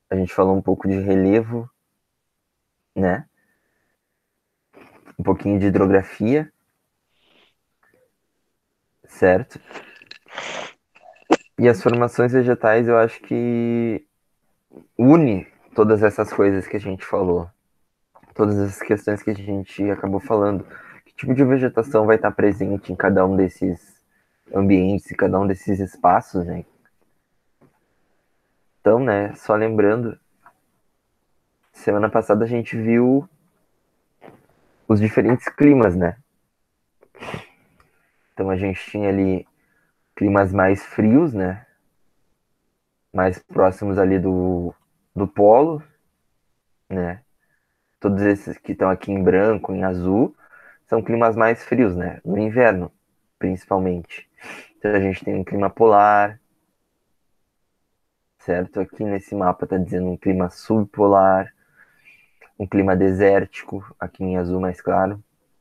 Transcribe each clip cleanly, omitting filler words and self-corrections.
A gente falou um pouco de relevo, né? Um pouquinho de hidrografia, certo? E as formações vegetais eu acho que une todas essas coisas que a gente falou, todas essas questões que a gente acabou falando. Que tipo de vegetação vai estar presente em cada um desses ambientes, em cada um desses espaços, né? Então, né, só lembrando, semana passada a gente viu os diferentes climas, né? Então a gente tinha ali climas mais frios, né? Mais próximos ali do polo, né? Todos esses que estão aqui em branco, em azul, são climas mais frios, né? No inverno, principalmente. Então a gente tem um clima polar, certo? Aqui nesse mapa está dizendo um clima subpolar, um clima desértico, aqui em azul mais claro,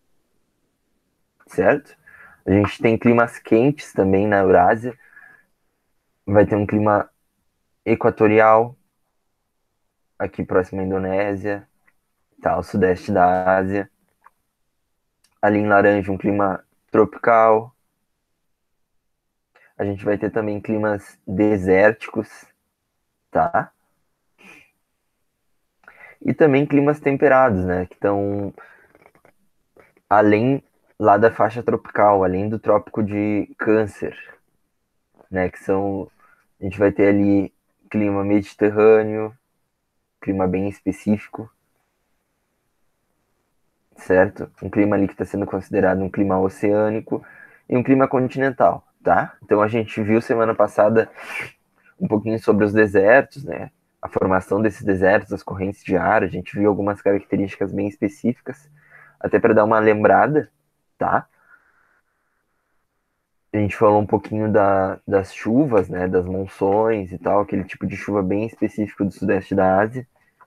certo? A gente tem climas quentes também na Eurásia, vai ter um clima equatorial, aqui próximo à Indonésia, tá, o sudeste da Ásia. Ali em laranja, um clima tropical. A gente vai ter também climas desérticos, tá? E também climas temperados, né? Que estão além lá da faixa tropical, além do trópico de Câncer, né? Que são. A gente vai ter ali clima mediterrâneo, clima bem específico, certo? Um clima ali que está sendo considerado um clima oceânico e um clima continental, tá? Então a gente viu semana passada um pouquinho sobre os desertos, né? A formação desses desertos, as correntes de ar, a gente viu algumas características bem específicas, até para dar uma lembrada, tá? A gente falou um pouquinho das chuvas, né? Das monções e tal, aquele tipo de chuva bem específico do sudeste da Ásia,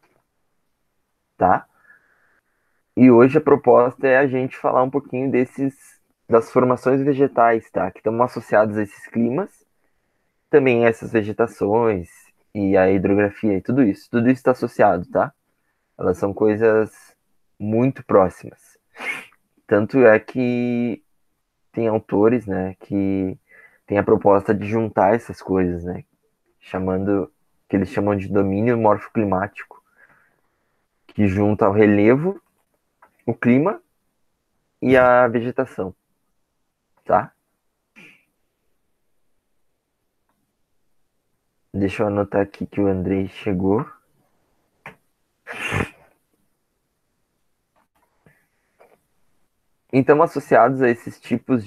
tá? E hoje a proposta é a gente falar um pouquinho das formações vegetais, tá? Que estão associadas a esses climas, também essas vegetações e a hidrografia e tudo isso. Tudo isso está associado, tá? Elas são coisas muito próximas. Tanto é que tem autores, né, que tem a proposta de juntar essas coisas, né, chamando que eles chamam de domínio morfoclimático, que junta o relevo, o clima e a vegetação, tá? Deixa eu anotar aqui que o Andrei chegou. Então, associados a esses tipos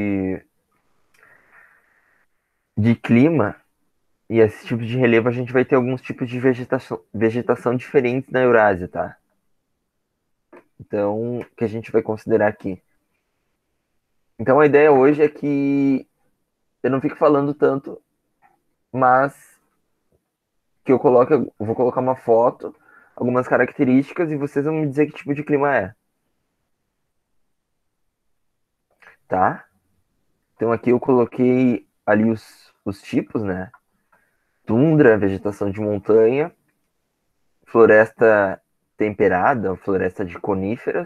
de clima e esses tipos de relevo, a gente vai ter alguns tipos de vegetação diferentes na Eurásia, tá? Então, o que a gente vai considerar aqui? Então, a ideia hoje é que eu não fique falando tanto, mas que eu vou colocar uma foto, algumas características e vocês vão me dizer que tipo de clima é, tá? Então, aqui eu coloquei ali os tipos, né? Tundra, vegetação de montanha, floresta temperada, floresta de coníferas,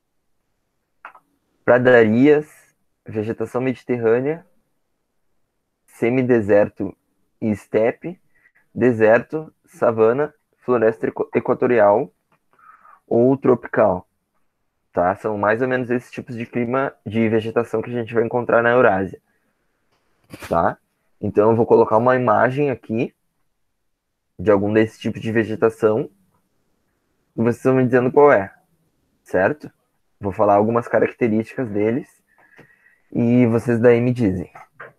pradarias, vegetação mediterrânea, semideserto e estepe, deserto, savana, floresta equatorial ou tropical, tá? São mais ou menos esses tipos de clima de vegetação que a gente vai encontrar na Eurásia, tá? Então eu vou colocar uma imagem aqui de algum desses tipos de vegetação e vocês estão me dizendo qual é, certo? Vou falar algumas características deles e vocês daí me dizem.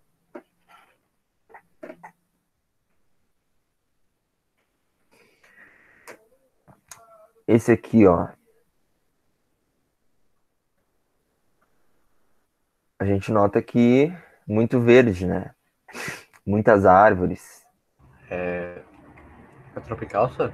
Esse aqui, ó, a gente nota que muito verde, né? Muitas árvores. É tropical, sabe?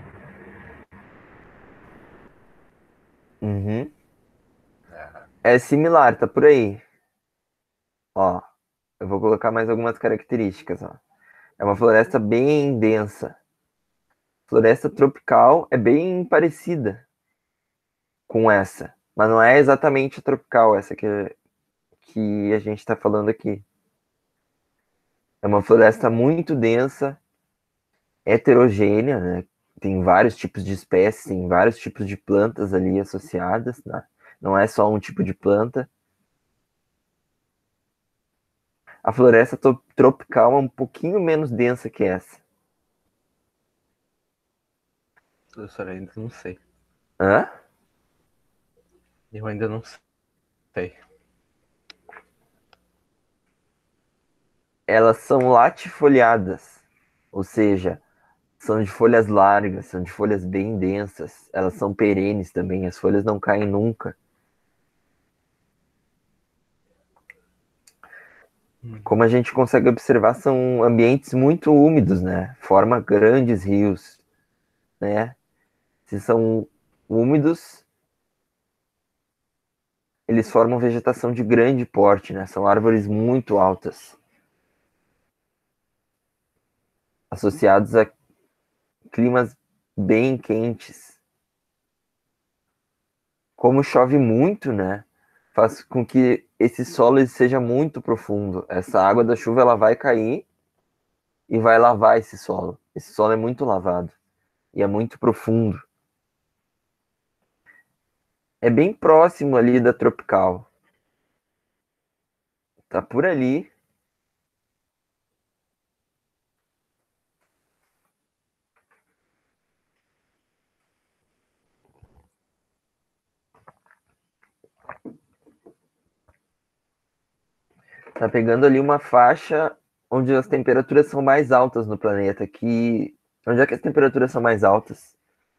Uhum. É similar, tá por aí. Ó, eu vou colocar mais algumas características, ó. É uma floresta bem densa, Floresta tropical é bem parecida com essa, mas não é exatamente a tropical, essa que a gente está falando aqui. É uma floresta muito densa, heterogênea, né? Tem vários tipos de espécies, tem vários tipos de plantas ali associadas, né? Não é só um tipo de planta. A floresta tropical é um pouquinho menos densa que essa. Professor, ainda não sei. Hã? Eu ainda não sei. Elas são latifoliadas, ou seja, são de folhas largas, são de folhas bem densas. Elas são perenes também, as folhas não caem nunca. Como a gente consegue observar, são ambientes muito úmidos, né? Forma grandes rios, né? Se são úmidos, eles formam vegetação de grande porte, né? São árvores muito altas, associados a climas bem quentes. Como chove muito, né? Faz com que esse solo ele seja muito profundo. Essa água da chuva ela vai cair e vai lavar esse solo. Esse solo é muito lavado e é muito profundo. É bem próximo ali da tropical. Tá por ali. Tá pegando ali uma faixa onde as temperaturas são mais altas no planeta. Onde é que as temperaturas são mais altas?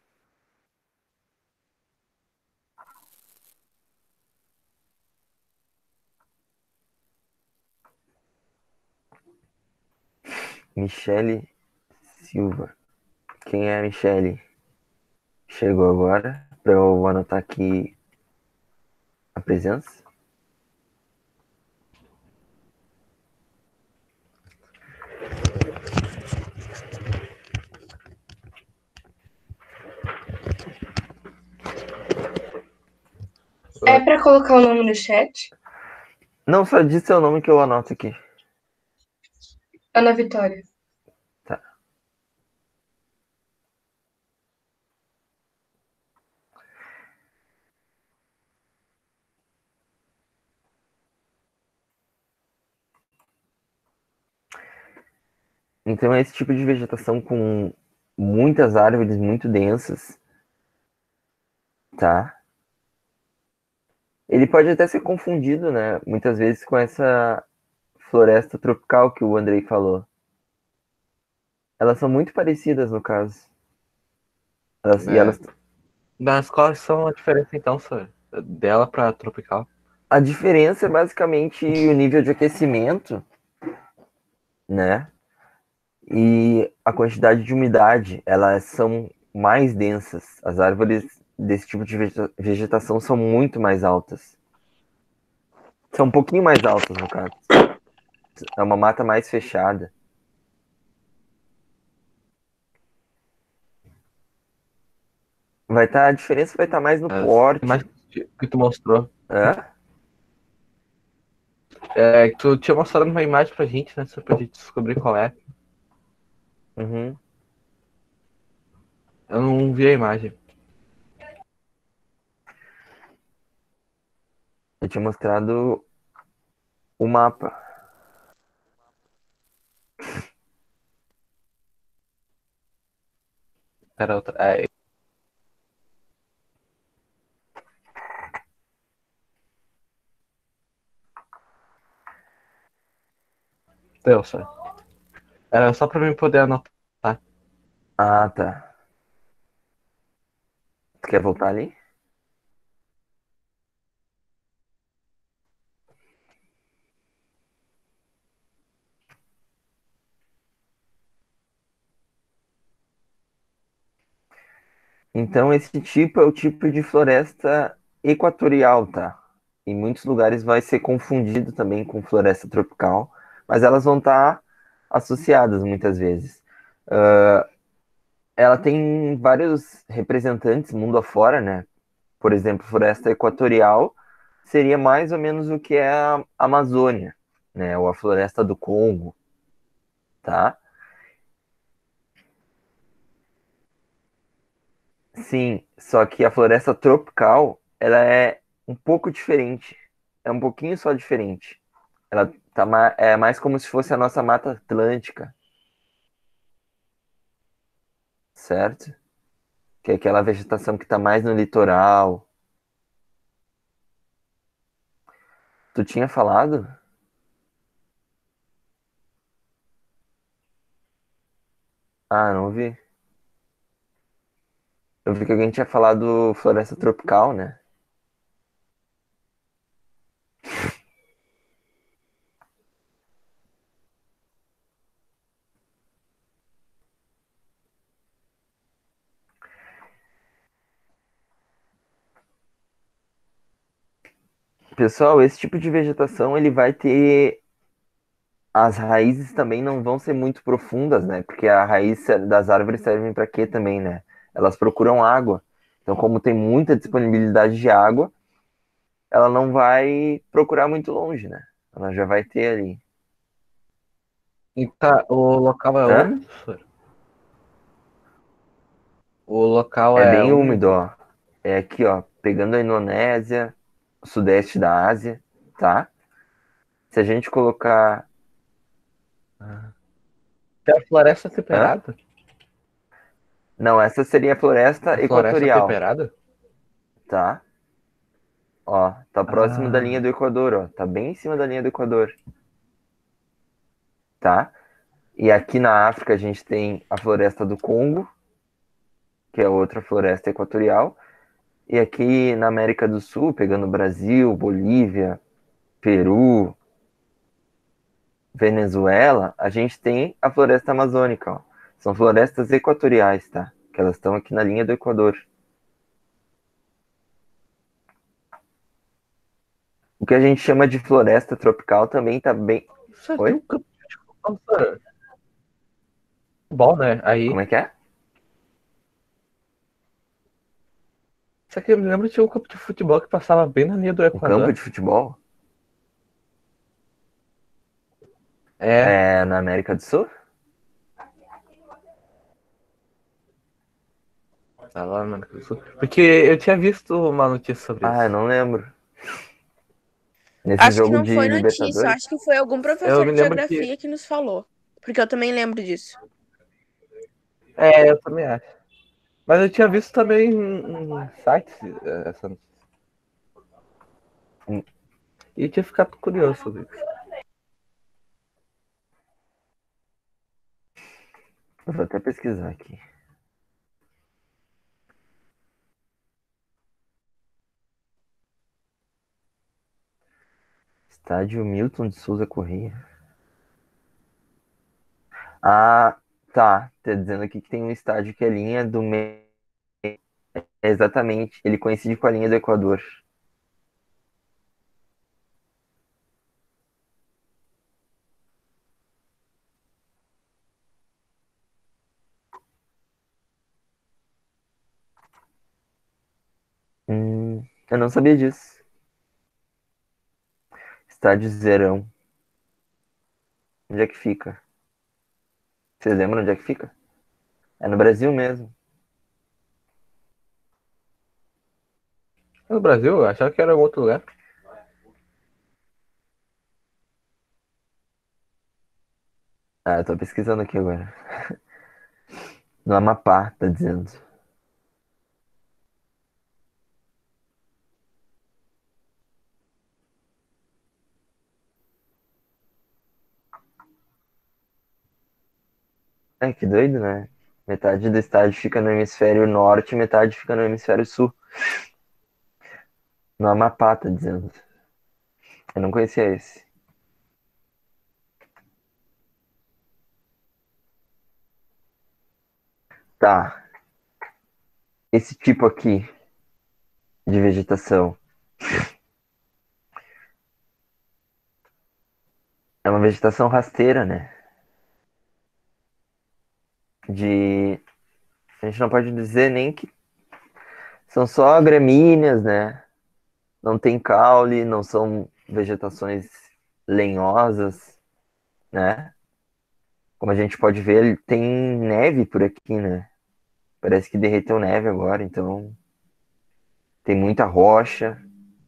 Michele Silva. Quem é a Michele? Chegou agora para eu anotar aqui a presença. É pra colocar o nome no chat? Não, só diz seu nome que eu anoto aqui. Ana Vitória. Tá. Então, esse tipo de vegetação com muitas árvores muito densas, tá? Ele pode até ser confundido, né? Muitas vezes com essa floresta tropical que o Andrei falou. Elas são muito parecidas no caso. E É. elas, Mas quais são a diferença então, senhor? Dela pra tropical? a diferença é basicamente o nível de aquecimento, né? E a quantidade de umidade. Elas são mais densas. As árvores desse tipo de vegetação são muito mais altas. São um pouquinho mais altas, no caso. É uma mata mais fechada. A diferença vai estar mais no As porte. imagens que tu mostrou. Hã? É, que tu tinha mostrado uma imagem pra gente, né? Só pra gente descobrir qual é. Uhum. Eu não vi a imagem. Eu tinha mostrado o mapa. Era outra. Deu, só. Era só pra mim poder anotar. Ah, tá. Tu quer voltar ali? Então, esse tipo é o tipo de floresta equatorial, tá? Em muitos lugares vai ser confundido também com floresta tropical, mas elas vão estar associadas muitas vezes. ela tem vários representantes mundo afora, né? Por exemplo, floresta equatorial seria mais ou menos o que é a Amazônia, né? Ou a floresta do Congo, tá? Sim, só que a floresta tropical, ela é um pouco diferente. É um pouquinho só diferente. Ela é mais como se fosse a nossa Mata Atlântica, certo? Que é aquela vegetação que está mais no litoral. Tu tinha falado? Ah, não vi. Eu vi que alguém tinha falado floresta tropical, né? Pessoal, esse tipo de vegetação ele vai ter. As raízes também não vão ser muito profundas, né? Porque a raiz das árvores servem para quê também, né? Elas procuram água. Então, como tem muita disponibilidade de água, ela não vai procurar muito longe, né? Ela já vai ter ali. E tá, o local é Hã? úmido, professor? O local É é bem úmido, úmido? ó. É aqui, ó, pegando a Indonésia, o sudeste da Ásia, tá? Se a gente colocar. Ah. Tem a floresta Hã? temperada? Não, essa seria a A floresta floresta equatorial, temperada? tá? Ó, tá próximo da linha Ah, do Equador, ó. Tá bem em cima da linha do Equador, tá? E aqui na África a gente tem a floresta do Congo, que é outra floresta equatorial. E aqui na América do Sul, pegando Brasil, Bolívia, Peru, Venezuela, a gente tem a floresta amazônica, ó. São florestas equatoriais, tá? Que elas estão aqui na linha do Equador. O que a gente chama de floresta tropical também tá bem. isso é tem um Oi? campo de futebol, bom, né? Como Aí, é que é? isso aqui eu me lembro de um campo de futebol que passava bem na linha do Um campo Equador. de futebol? É, É na América do Sul? tá lá na América do Sul. Porque eu tinha visto uma notícia sobre Ah, eu isso. não lembro. Nesse Acho que jogo não de foi notícia, eu Libertadores? acho que foi algum Eu professor me de lembro que. geografia que nos falou. Porque eu também lembro disso. É, eu também acho. Mas eu tinha visto também em sites essa notícia. Hum, E eu tinha ficado curioso sobre isso. Eu vou até pesquisar aqui. Estádio Milton de Souza Corrêa. Ah, tá. Tá dizendo aqui que tem um estádio que é a linha do meio. Exatamente. Ele coincide com a linha do Equador. Eu não sabia disso. Estádio Zerão. Onde é que fica? Vocês lembram onde é que fica? É no Brasil mesmo. No Brasil, eu achava que era em outro lugar. Ah, eu tô pesquisando aqui agora. No Amapá, tá dizendo. É, que doido, né? Metade do estádio fica no hemisfério norte, metade fica no hemisfério sul. No Amapá, tá dizendo. Eu não conhecia esse. Tá. Esse tipo aqui de vegetação é uma vegetação rasteira, né? De A gente não pode dizer nem que são só gramíneas, né? Não tem caule, não são vegetações lenhosas, né? Como a gente pode ver, tem neve por aqui, né? Parece que derreteu neve agora, então tem muita rocha.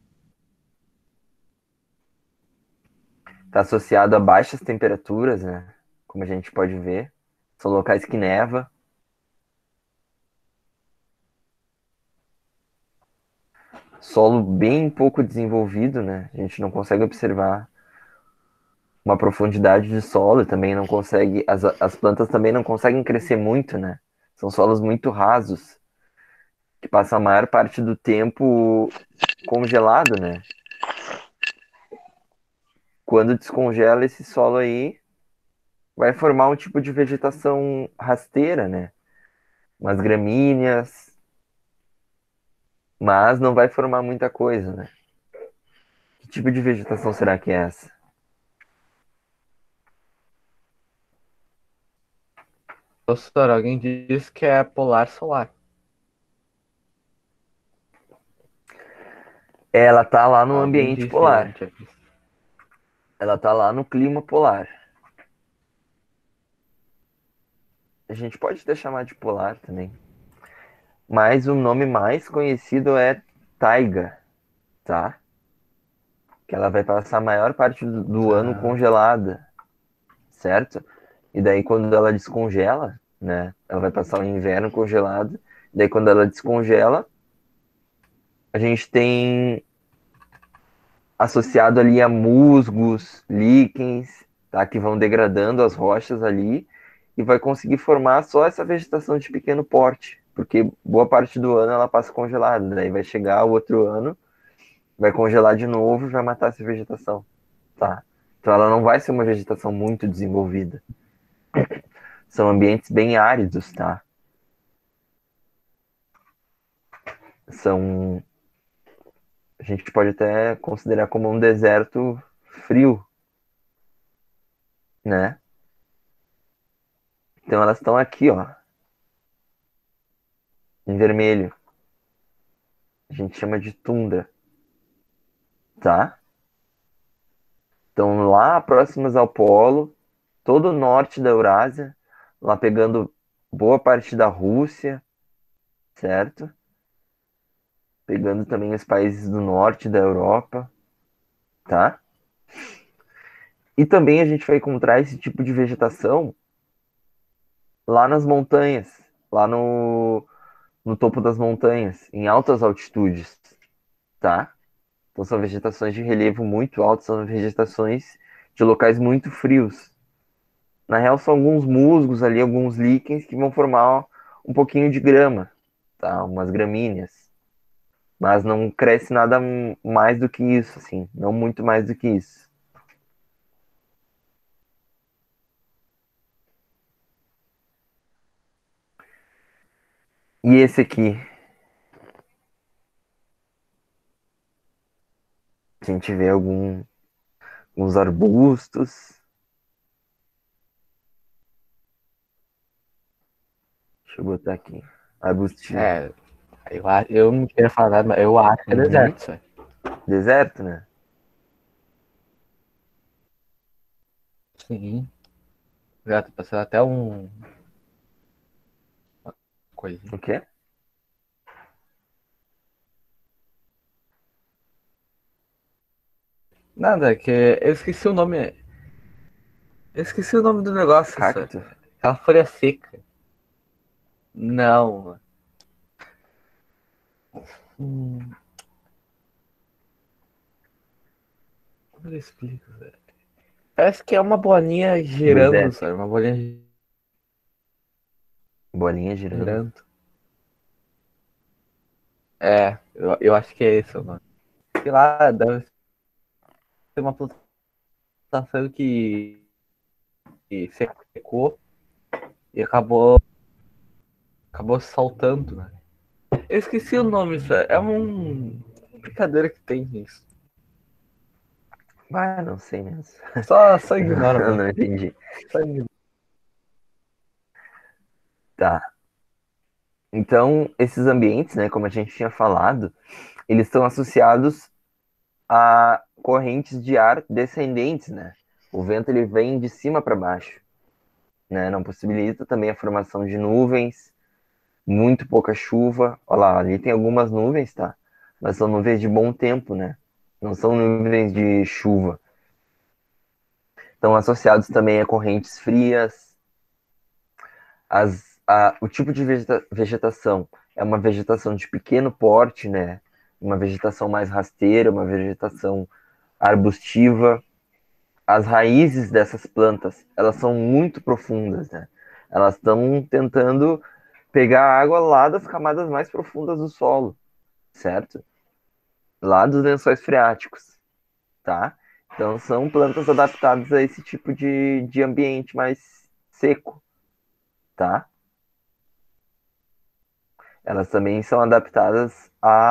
Está associado a baixas temperaturas, né? Como a gente pode ver. São locais que neva. Solo bem pouco desenvolvido, né? A gente não consegue observar uma profundidade de solo, também não consegue, as plantas também não conseguem crescer muito, né? São solos muito rasos, que passam a maior parte do tempo congelado, né? Quando descongela esse solo aí, vai formar um tipo de vegetação rasteira, né? Umas gramíneas, mas não vai formar muita coisa, né? Que tipo de vegetação será que é essa? Professor, alguém disse que é polar solar. Ela tá lá no Alguém ambiente disse, eu não polar. tinha visto. Ela tá lá no clima polar. A gente pode até chamar de polar também. Mas o nome mais conhecido é taiga, tá? Que ela vai passar a maior parte do ano Tá. congelada, certo? E daí quando ela descongela, né? Ela vai passar o inverno congelado. Daí quando ela descongela, a gente tem associado ali a musgos, líquens, tá? Que vão degradando as rochas ali e vai conseguir formar só essa vegetação de pequeno porte, porque boa parte do ano ela passa congelada, daí vai chegar o outro ano, vai congelar de novo e vai matar essa vegetação, tá? Então ela não vai ser uma vegetação muito desenvolvida. São ambientes bem áridos, tá? São, a gente pode até considerar como um deserto frio, né? Então elas estão aqui, ó, em vermelho. A gente chama de tundra, tá? Então lá próximas ao polo, todo o norte da Eurásia, lá pegando boa parte da Rússia, certo? Pegando também os países do norte da Europa, tá? E também a gente vai encontrar esse tipo de vegetação lá nas montanhas, lá no topo das montanhas, em altas altitudes, tá? Então são vegetações de relevo muito alto, são vegetações de locais muito frios. Na real, são alguns musgos ali, alguns líquens que vão formar um pouquinho de grama, tá? Umas gramíneas. Mas não cresce nada mais do que isso, assim. Não muito mais do que isso. E esse aqui? A gente vê alguns arbustos. Deixa eu botar aqui. Arbustinho. É, eu não queria falar nada, mas eu acho que é Uhum. deserto, isso aí. Deserto, né? Sim. Já tá passando até uma coisinha. O quê? Nada, que eu esqueci o nome. Eu esqueci o nome do negócio, isso aí. Cacto? Aquela folha seca. Não. Hum, como eu explico, velho? Parece que é uma bolinha girando, Deserto. sabe? Uma bolinha Bolinha girando. girando. É, eu acho que é esse o nome. Sei lá, deve ser uma plantação que secou e acabou saltando, né? Eu esqueci o nome, sabe? É um brincadeira que tem isso. Ah, não sei mesmo. Só ignora, Eu mano. não entendi. Só ignora. Tá. Então, esses ambientes, né, como a gente tinha falado, eles estão associados a correntes de ar descendentes, né? O vento ele vem de cima para baixo, né? Não possibilita também a formação de nuvens, muito pouca chuva. Olha lá, ali tem algumas nuvens, tá? Mas são nuvens de bom tempo, né? Não são nuvens de chuva. Estão associados também a correntes frias. O tipo de vegetação é uma vegetação de pequeno porte, né? Uma vegetação mais rasteira, uma vegetação arbustiva. As raízes dessas plantas, elas são muito profundas, né? Elas estão tentando pegar água lá das camadas mais profundas do solo, certo? Lá dos lençóis freáticos, tá? Então são plantas adaptadas a esse tipo de ambiente mais seco, tá? Elas também são adaptadas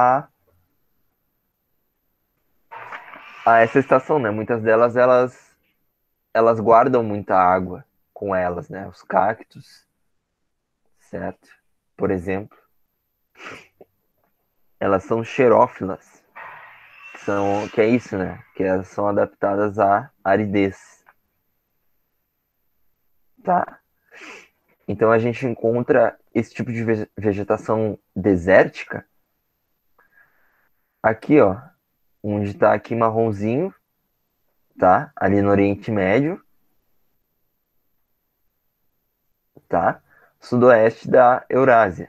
a essa estação, né? Muitas delas, elas guardam muita água com elas, né? Os cactos, certo? Por exemplo, elas são xerófilas, que é isso, né? Que elas são adaptadas à aridez, tá? Então a gente encontra esse tipo de vegetação desértica aqui, ó, onde tá aqui marronzinho, tá? Ali no Oriente Médio, tá? Sudoeste da Eurásia,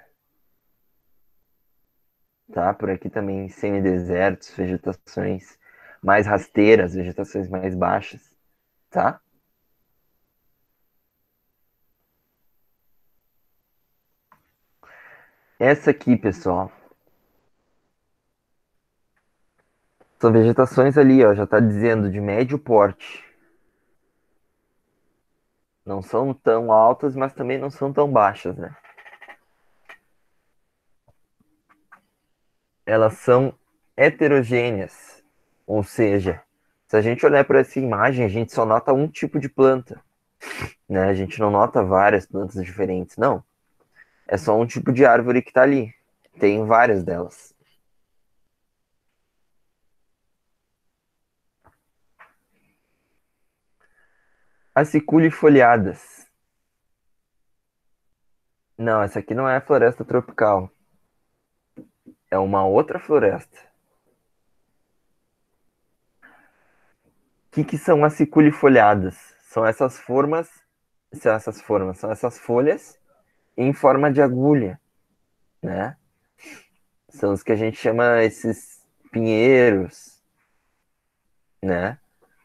tá? Por aqui também semidesertos, vegetações mais rasteiras, vegetações mais baixas, tá? Essa aqui, pessoal, são vegetações ali, ó, já tá dizendo de médio porte. Não são tão altas, mas também não são tão baixas, né? Elas são heterogêneas, ou seja, se a gente olhar para essa imagem, a gente só nota um tipo de planta, né? A gente não nota várias plantas diferentes, não. É só um tipo de árvore que está ali. Tem várias delas. As ciculifoliadas. Não, essa aqui não é a floresta tropical. É uma outra floresta. O que são as ciculifoliadas? São essas folhas em forma de agulha, né? São os que a gente chama esses pinheiros, né?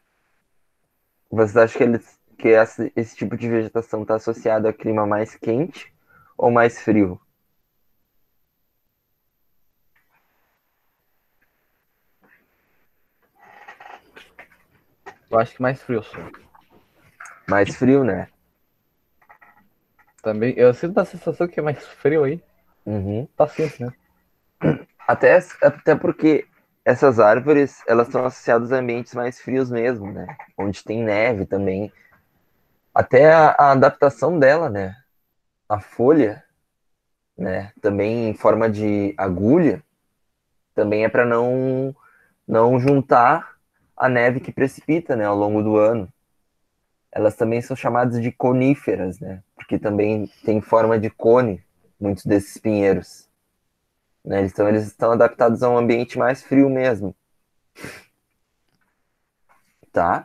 Você acha que esse tipo de vegetação está associado a clima mais quente ou mais frio? Eu acho que mais frio só. Mais frio, né? Também, eu sinto a sensação que é mais frio aí. Uhum. Tá simples, né? Até porque essas árvores, elas estão associadas a ambientes mais frios mesmo, né? Onde tem neve também. Até a adaptação dela, né? A folha, né? Também em forma de agulha, também é para não juntar a neve que precipita, né, ao longo do ano. Elas também são chamadas de coníferas, né? Porque também tem forma de cone, muitos desses pinheiros, né? Eles estão adaptados a um ambiente mais frio mesmo, tá?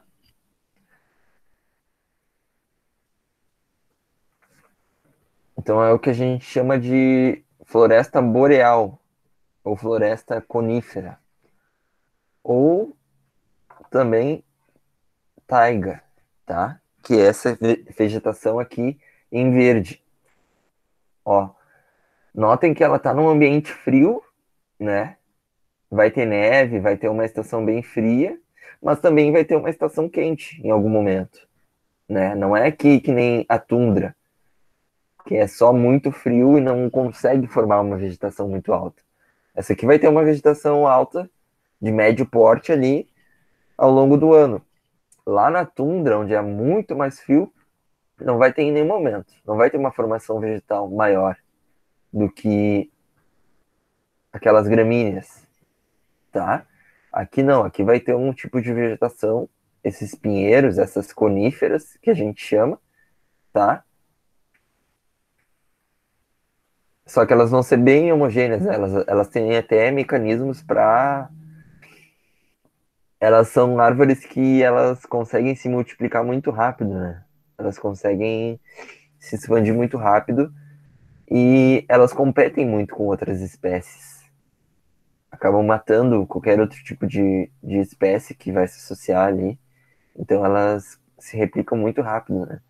Então é o que a gente chama de floresta boreal ou floresta conífera, ou também taiga, tá? Que é essa vegetação aqui em verde. Ó, notem que ela tá num ambiente frio, né? Vai ter neve, vai ter uma estação bem fria, mas também vai ter uma estação quente em algum momento, né? Não é aqui que nem a tundra, que é só muito frio e não consegue formar uma vegetação muito alta. Essa aqui vai ter uma vegetação alta, de médio porte ali, ao longo do ano. Lá na tundra, onde é muito mais frio, não vai ter em nenhum momento. Não vai ter uma formação vegetal maior, do que aquelas gramíneas, tá? Aqui não, aqui vai ter um tipo de vegetação, esses pinheiros, essas coníferas que a gente chama, tá? Só que elas vão ser bem homogêneas, né? Elas têm até mecanismos para. Elas são árvores que elas conseguem se multiplicar muito rápido, né? Elas conseguem se expandir muito rápido e elas competem muito com outras espécies. Acabam matando qualquer outro tipo de espécie que vai se associar ali. Então elas se replicam muito rápido, né?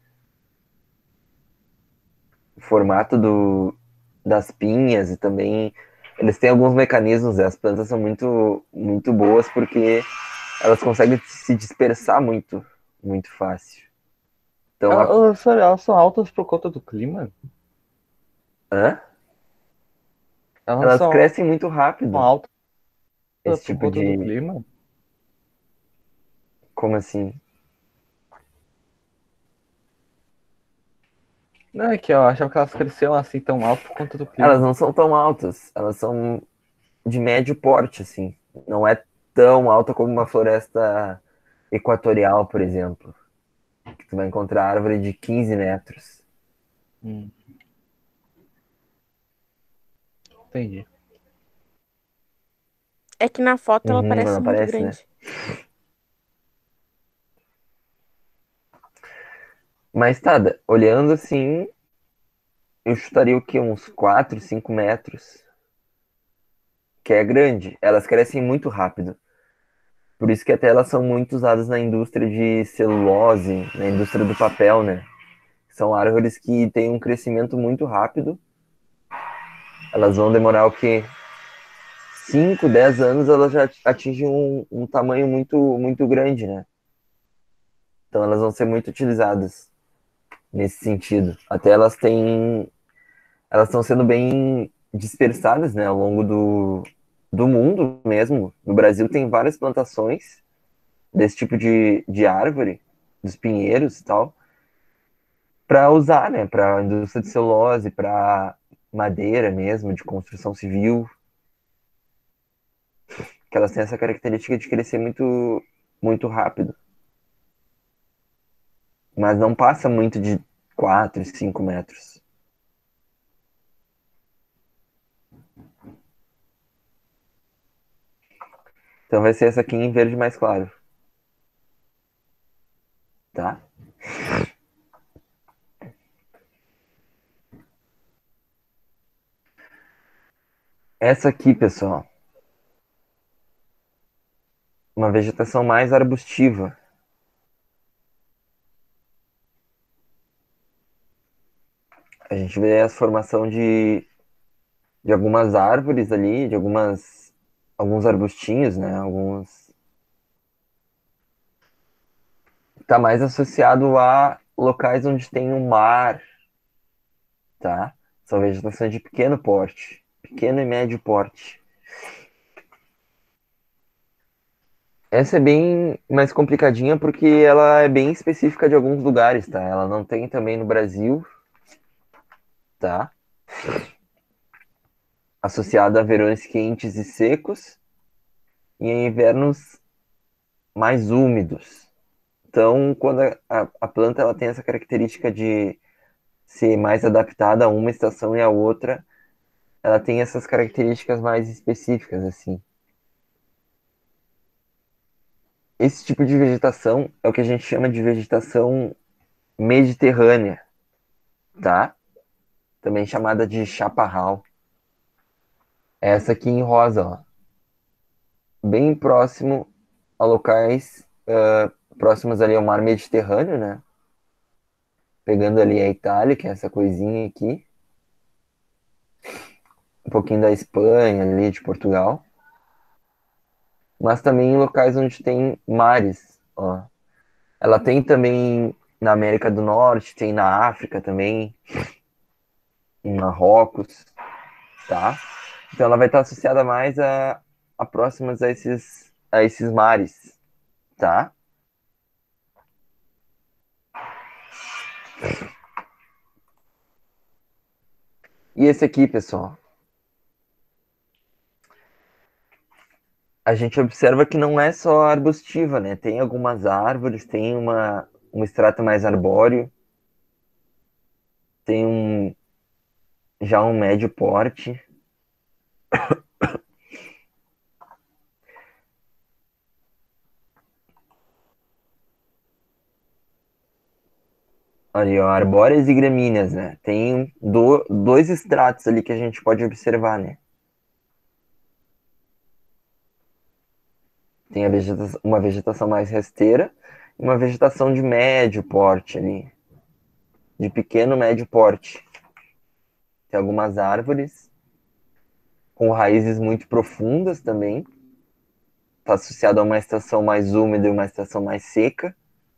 O formato das pinhas e também eles têm alguns mecanismos, né? As plantas são muito boas porque elas conseguem se dispersar muito fácil. Então, Elas são altas por conta do clima? hã? Elas Elas são crescem muito rápido, altas esse por tipo conta do de, clima? como assim? Não, é que eu achava que elas cresciam assim tão alto por conta do Elas clima. não são tão altas, elas são de médio porte, assim. Não é tão alta como uma floresta equatorial, por exemplo, que tu vai encontrar árvore de 15 metros. Hum, entendi. É que na foto ela Uhum, parece não muito parece, né? grande. Mas tá, olhando assim, eu chutaria o quê? Uns 4, 5 metros, que é grande. Elas crescem muito rápido. Por isso que até elas são muito usadas na indústria de celulose, na indústria do papel, né? São árvores que têm um crescimento muito rápido. Elas vão demorar o quê? 5, 10 anos, elas já atingem um tamanho muito grande, né? Então elas vão ser muito utilizadas nesse sentido. Até elas estão sendo bem dispersadas, né, ao longo do mundo mesmo. No Brasil tem várias plantações desse tipo de árvore, dos pinheiros e tal, para usar, né, para indústria de celulose, para madeira mesmo, de construção civil, que elas têm essa característica de crescer muito rápido, mas não passa muito de 4, 5 metros. Então vai ser essa aqui em verde mais claro, tá? Essa aqui, pessoal, uma vegetação mais arbustiva. A gente vê a formação de algumas árvores ali, alguns arbustinhos, né? Tá mais associado a locais onde tem um mar, tá? São vegetações de pequeno porte, pequeno e médio porte. Essa é bem mais complicadinha porque ela é bem específica de alguns lugares, tá? Ela não tem também no Brasil, tá? Associada a verões quentes e secos e em invernos mais úmidos. Então, quando a planta ela tem essa característica de ser mais adaptada a uma estação e a outra, ela tem essas características mais específicas, assim. Esse tipo de vegetação é o que a gente chama de vegetação mediterrânea, tá? Também chamada de chaparral. É essa aqui em rosa, ó. Bem próximo a locais próximos ali ao mar Mediterrâneo, né? Pegando ali a Itália, que é essa coisinha aqui. Um pouquinho da Espanha, ali de Portugal. Mas também em locais onde tem mares, ó. Ela tem também na América do Norte, tem na África também, em Marrocos, tá? Então ela vai estar associada mais a próximas a esses mares, tá? E esse aqui, pessoal, a gente observa que não é só arbustiva, né? Tem algumas árvores, tem um extrato mais arbóreo, tem já um médio porte. Ali, ó, arbóreas e gramíneas, né? Tem dois estratos ali que a gente pode observar, né? Tem uma vegetação mais rasteira e uma vegetação de médio porte ali, de pequeno médio porte. Tem algumas árvores com raízes muito profundas também. Está associado a uma estação mais úmida e uma estação mais seca.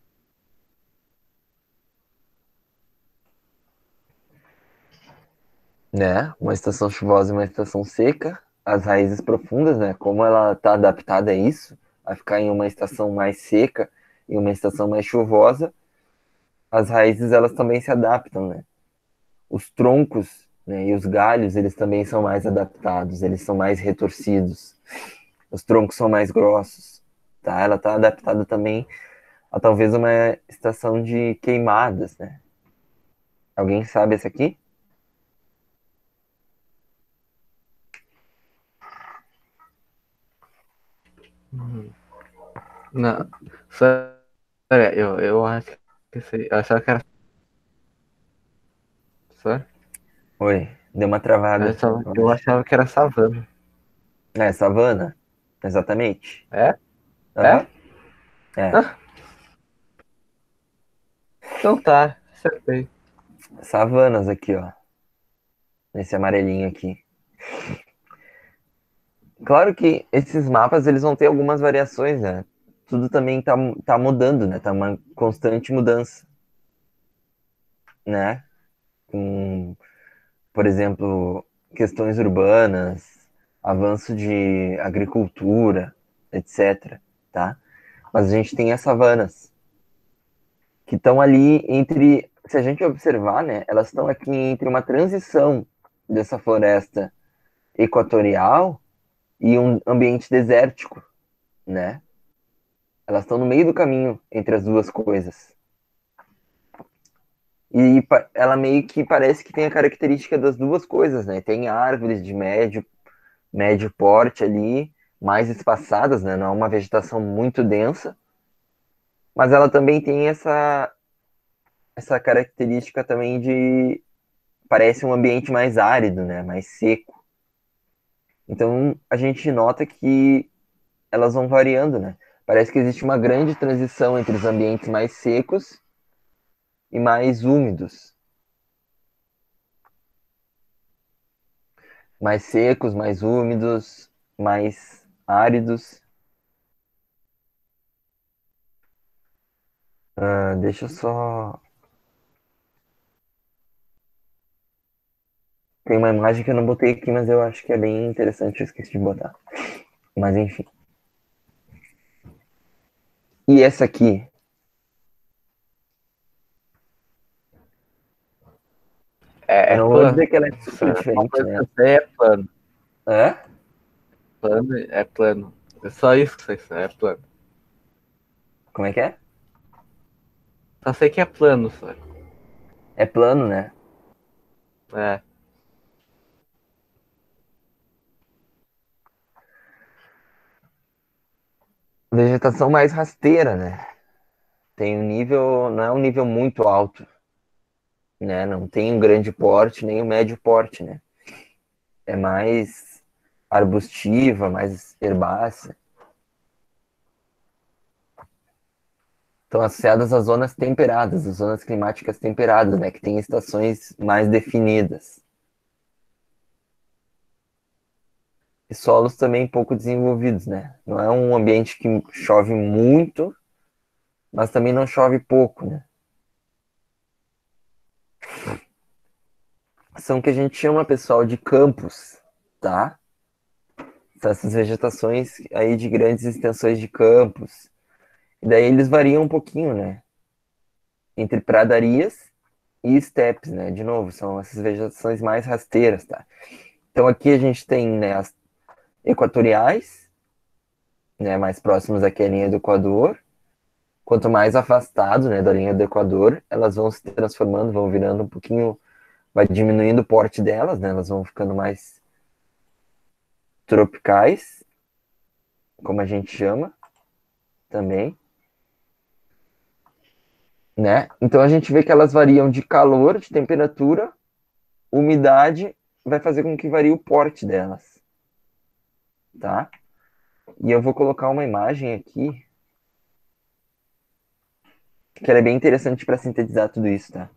Né? Uma estação chuvosa e uma estação seca. As raízes profundas, né? Como ela está adaptada a isso, a ficar em uma estação mais seca e uma estação mais chuvosa, as raízes elas também se adaptam, né? Os troncos, né, e os galhos, eles também são mais adaptados, eles são mais retorcidos. Os troncos são mais grossos, tá? Ela está adaptada também a talvez uma estação de queimadas, né? Alguém sabe essa aqui? Não. Sério, eu acho que sei. Eu achava que era. Sério? Oi, deu uma Eu travada, achava, eu eu acho. achava que era savana. É, savana, exatamente. É? Aham, É? é. Ah, então tá. Acertei. Savanas aqui, ó. Nesse amarelinho aqui. Claro que esses mapas, eles vão ter algumas variações, né? Tudo também tá mudando, né? Tá uma constante mudança, né? Com, por exemplo, questões urbanas, avanço de agricultura, etc, tá? Mas a gente tem as savanas, que estão ali entre, se a gente observar, né, elas estão aqui entre uma transição dessa floresta equatorial e um ambiente desértico, né? Elas estão no meio do caminho entre as duas coisas. E ela meio que parece que tem a característica das duas coisas, né? Tem árvores de médio porte ali, mais espaçadas, né? Não é uma vegetação muito densa, mas ela também tem essa característica também de parece um ambiente mais árido, né? Mais seco. Então a gente nota que elas vão variando, né? Parece que existe uma grande transição entre os ambientes mais secos e mais úmidos. Mais secos, mais úmidos, mais áridos. Ah, deixa eu só. Tem uma imagem que eu não botei aqui, mas eu acho que é bem interessante, eu esqueci de botar. Mas enfim. E essa aqui? Eu É não vou plano. dizer que ela é super Uma diferente, coisa que né? eu sei é plano. É? Plano é plano. É só isso que eu sei, é plano. Como é que é? Só sei que é plano, só. É plano, né? É. Vegetação mais rasteira, né? Tem um nível, não é um nível muito alto, né? Não tem um grande porte, nem um médio porte, né? É mais arbustiva, mais herbácea. Estão associadas às zonas temperadas, às zonas climáticas temperadas, né? Que tem estações mais definidas. E solos também pouco desenvolvidos, né? Não é um ambiente que chove muito, mas também não chove pouco, né? São o que a gente chama, pessoal, de campos, tá? Essas vegetações aí de grandes extensões de campos. E daí eles variam um pouquinho, né? Entre pradarias e steppes, né? De novo, são essas vegetações mais rasteiras, tá? Então aqui a gente tem, né, as equatoriais, né, mais próximas aqui à linha do Equador. Quanto mais afastado, né, da linha do Equador, elas vão se transformando, vão virando um pouquinho, vai diminuindo o porte delas, né? Elas vão ficando mais tropicais, como a gente chama também, né? Então a gente vê que elas variam de calor, de temperatura, umidade, vai fazer com que varie o porte delas, tá? E eu vou colocar uma imagem aqui, que ela é bem interessante para sintetizar tudo isso, tá?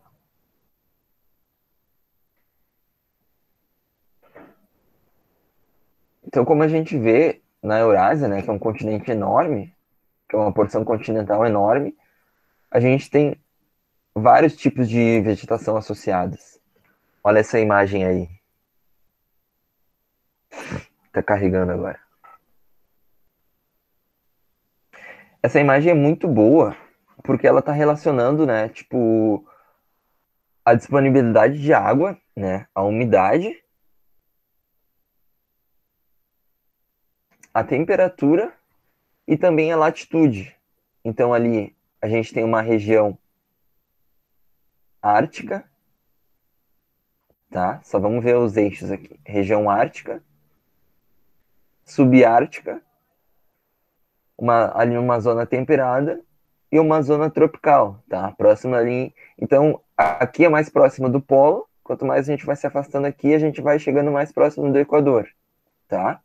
Então, como a gente vê na Eurásia, né, que é um continente enorme, que é uma porção continental enorme, a gente tem vários tipos de vegetação associados. Olha essa imagem aí. Tá carregando agora. Essa imagem é muito boa porque ela tá relacionando, né, tipo, a disponibilidade de água, né, a umidade, a temperatura e também a latitude. Então ali a gente tem uma região ártica, tá? Só vamos ver os eixos aqui. Região ártica, subártica, ali uma zona temperada e uma zona tropical, tá? Próxima ali. Então, aqui é mais próximo do polo. Quanto mais a gente vai se afastando aqui, a gente vai chegando mais próximo do Equador, tá?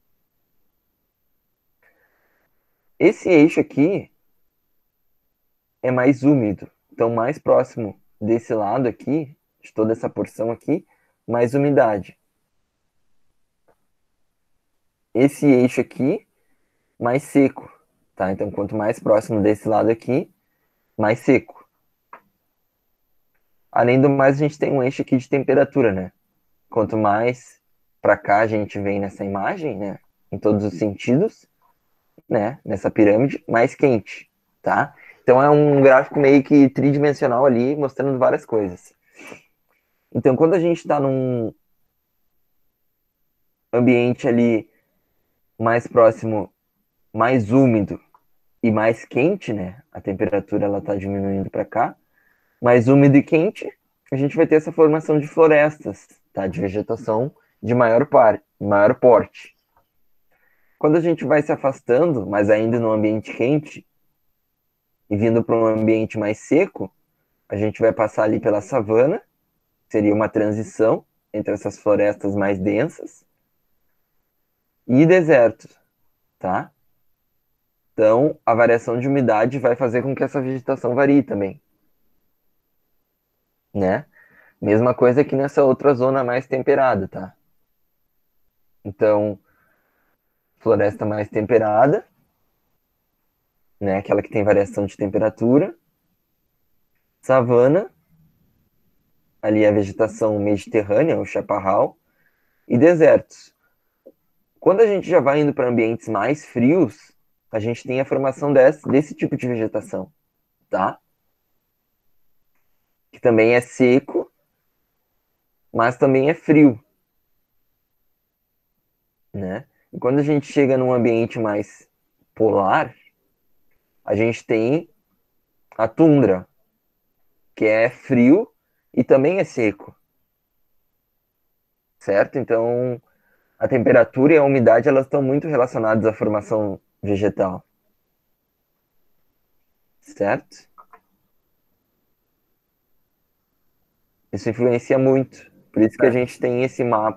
Esse eixo aqui é mais úmido. Então, mais próximo desse lado aqui, de toda essa porção aqui, mais umidade. Esse eixo aqui, mais seco, tá? Então, quanto mais próximo desse lado aqui, mais seco. Além do mais, a gente tem um eixo aqui de temperatura, né? Quanto mais para cá a gente vem nessa imagem, né? Em todos os sentidos, né? Nessa pirâmide, mais quente, tá? Então é um gráfico meio que tridimensional ali, mostrando várias coisas. Então, quando a gente está num ambiente ali mais próximo, mais úmido e mais quente, né? A temperatura ela está diminuindo para cá, mais úmido e quente, a gente vai ter essa formação de florestas, tá? De vegetação de maior porte. Quando a gente vai se afastando, mas ainda no ambiente quente, e vindo para um ambiente mais seco, a gente vai passar ali pela savana, seria uma transição entre essas florestas mais densas, e deserto, tá? Então, a variação de umidade vai fazer com que essa vegetação varie também, né? Mesma coisa aqui nessa outra zona mais temperada, tá? Então, floresta mais temperada, né? Aquela que tem variação de temperatura. Savana, ali a vegetação mediterrânea, o chaparral. E desertos. Quando a gente já vai indo para ambientes mais frios, a gente tem a formação desse tipo de vegetação, tá? Que também é seco, mas também é frio, né? E quando a gente chega num ambiente mais polar, a gente tem a tundra, que é frio e também é seco, certo? Então, a temperatura e a umidade elas estão muito relacionadas à formação vegetal, certo? Isso influencia muito. Por isso que a gente tem esse mapa